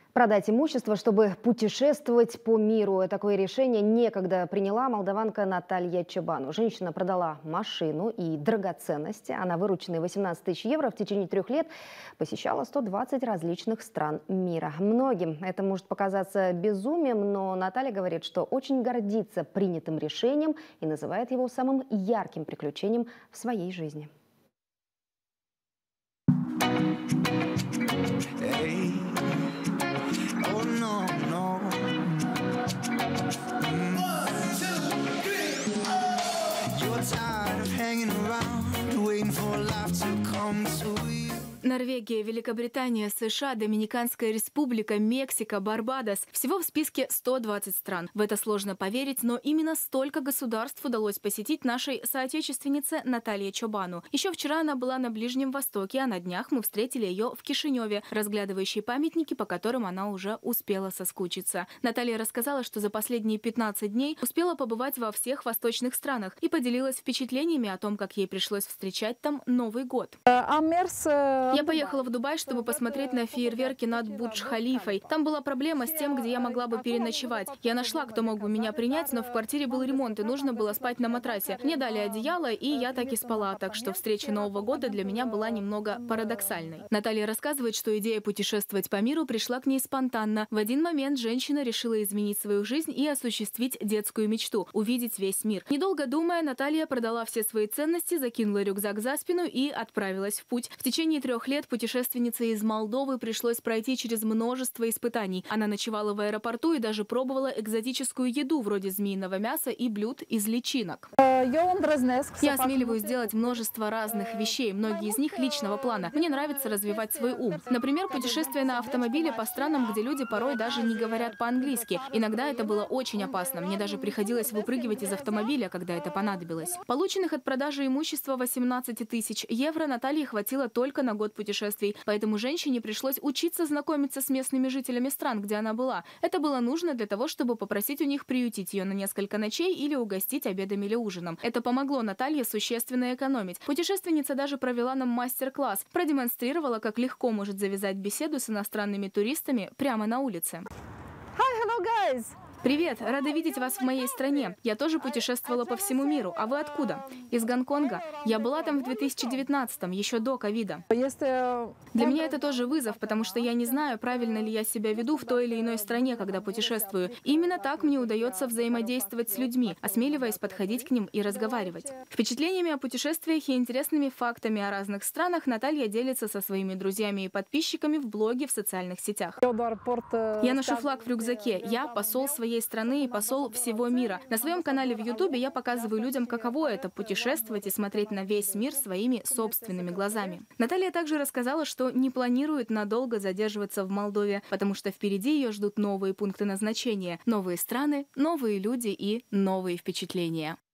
Продать имущество, чтобы путешествовать по миру. Такое решение некогда приняла молдаванка Наталья Чобану. Женщина продала машину и драгоценности. Она вырученные 18 тысяч евро в течение 3 лет посещала 120 различных стран мира. Многим это может показаться безумием, но Наталья говорит, что очень гордится принятым решением и называет его самым ярким приключением в своей жизни. Oh no, no. You're tired of hanging around, waiting for life to come to you. Норвегия, Великобритания, США, Доминиканская республика, Мексика, Барбадос. Всего в списке 120 стран. В это сложно поверить, но именно столько государств удалось посетить нашей соотечественнице Наталье Чобану. Еще вчера она была на Ближнем Востоке, а на днях мы встретили ее в Кишиневе, разглядывающей памятники, по которым она уже успела соскучиться. Наталья рассказала, что за последние 15 дней успела побывать во всех восточных странах и поделилась впечатлениями о том, как ей пришлось встречать там Новый год. Я поехала в Дубай, чтобы посмотреть на фейерверки над Бурдж-Халифой. Там была проблема с тем, где я могла бы переночевать. Я нашла, кто мог бы меня принять, но в квартире был ремонт, и нужно было спать на матрасе. Мне дали одеяло, и я так и спала, так что встреча Нового года для меня была немного парадоксальной. Наталья рассказывает, что идея путешествовать по миру пришла к ней спонтанно. В один момент женщина решила изменить свою жизнь и осуществить детскую мечту – увидеть весь мир. Недолго думая, Наталья продала все свои ценности, закинула рюкзак за спину и отправилась в путь. В течение 3 лет путешественнице из Молдовы пришлось пройти через множество испытаний. Она ночевала в аэропорту и даже пробовала экзотическую еду, вроде змеиного мяса и блюд из личинок. Я осмеливаюсь делать множество разных вещей, многие из них личного плана. Мне нравится развивать свой ум. Например, путешествие на автомобиле по странам, где люди порой даже не говорят по-английски. Иногда это было очень опасно. Мне даже приходилось выпрыгивать из автомобиля, когда это понадобилось. Полученных от продажи имущества 18 тысяч евро Наталье хватило только на год путешествий. Поэтому женщине пришлось учиться знакомиться с местными жителями стран, где она была. Это было нужно для того, чтобы попросить у них приютить ее на несколько ночей или угостить обедом или ужином. Это помогло Наталье существенно экономить. Путешественница даже провела нам мастер-класс, продемонстрировала, как легко может завязать беседу с иностранными туристами прямо на улице. Hello guys! Привет! Рада видеть вас в моей стране. Я тоже путешествовала по всему миру. А вы откуда? Из Гонконга. Я была там в 2019-м, еще до ковида. Для меня это тоже вызов, потому что я не знаю, правильно ли я себя веду в той или иной стране, когда путешествую. И именно так мне удается взаимодействовать с людьми, осмеливаясь подходить к ним и разговаривать. Впечатлениями о путешествиях и интересными фактами о разных странах Наталья делится со своими друзьями и подписчиками в блоге в социальных сетях. Я ношу флаг в рюкзаке. Я посол своей страны и посол всего мира. На своем канале в Ютубе я показываю людям, каково это — путешествовать и смотреть на весь мир своими собственными глазами. Наталья также рассказала, что не планирует надолго задерживаться в Молдове, потому что впереди ее ждут новые пункты назначения, новые страны, новые люди и новые впечатления.